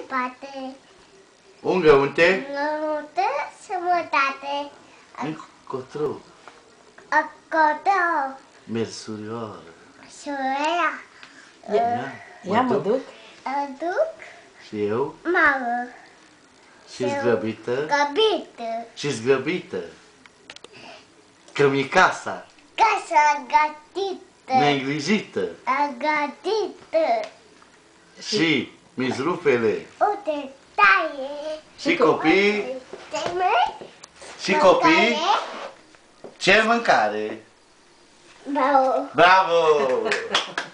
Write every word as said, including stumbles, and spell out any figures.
spate. Ungă unte? Multă sănătate. Încotro. Acolo. Mersurioară. Soarea. Ia, Ia mă duc. Aduc. Și eu? Mamă. Și zgrăbită? Grăbită. Și zgrăbită. Cămicasa. Casa gătită. Neîngrijită. Agătită. Și mizrufele. Uite, taie. Și copii. Teme. Și copii. Ce mâncare? Bravo. Bravo!